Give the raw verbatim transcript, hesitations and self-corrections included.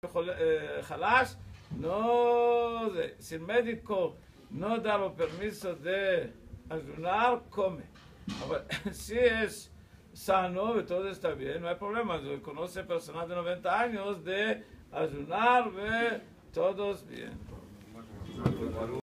eh, Jalash, no, de, si el médico no da los permisos de ayunar, come. Ahora, si es sano y todo está bien, no hay problema. Yo conoce personas de noventa años de ayunar, ve, todos bien.